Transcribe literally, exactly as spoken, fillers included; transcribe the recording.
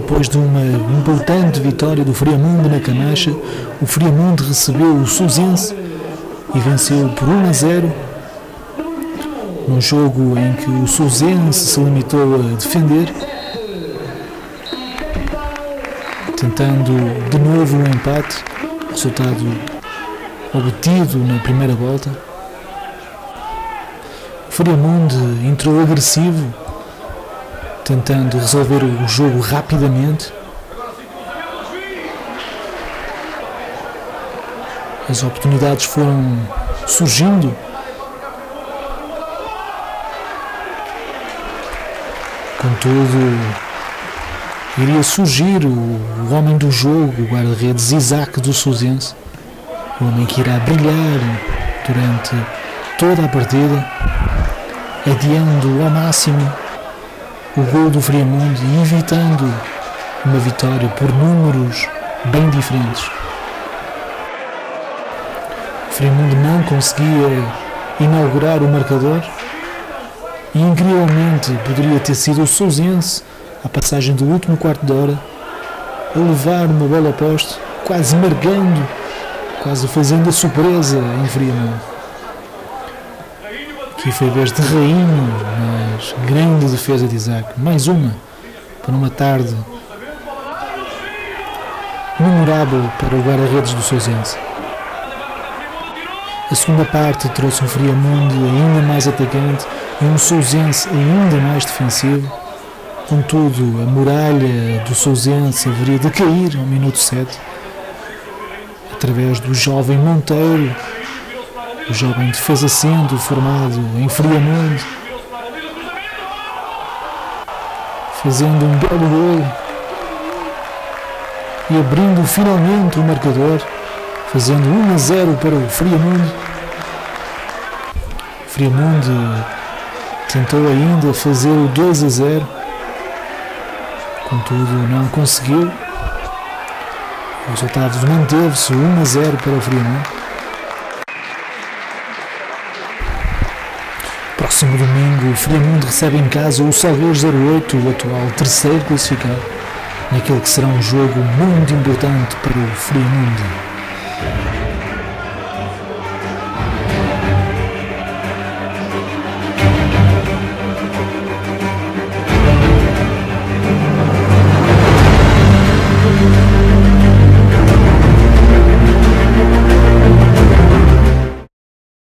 Depois de uma importante vitória do Friamundo na Camacha, o Friamundo recebeu o Sousense e venceu por um a zero, num jogo em que o Sousense se limitou a defender, tentando de novo um empate, resultado obtido na primeira volta. O Friamundo entrou agressivo, tentando resolver o jogo rapidamente. As oportunidades foram surgindo. Contudo, iria surgir o, o homem do jogo, o guarda-redes Isaac do Sousense, o homem que irá brilhar durante toda a partida, adiando ao máximo o gol do Friamundo e evitando uma vitória por números bem diferentes. O Friamundo não conseguia inaugurar o marcador e incrivelmente poderia ter sido o Sousense, à passagem do último quarto de hora, a levar uma bola a poste, quase marcando, quase fazendo a surpresa em Friamundo. Aqui foi vez de Rainho, mas grande defesa de Isaac. Mais uma para uma tarde memorável para o guarda-redes do Sousense. A segunda parte trouxe um Friamundo ainda mais atacante e um Sousense ainda mais defensivo. Contudo, a muralha do Sousense haveria de cair ao minuto sete, através do jovem Monteiro, o jovem defesa centro formado em Friamundo, fazendo um belo gol e abrindo finalmente o marcador, fazendo um a zero para o Friamundo. O Friamundo tentou ainda fazer o dois a zero, contudo não conseguiu. O resultado manteve-se um a zero para o Friamundo. Próximo domingo, o Friamundo recebe em casa o Salgueiros zero oito, o atual terceiro classificado, naquele que será um jogo muito importante para o Friamundo.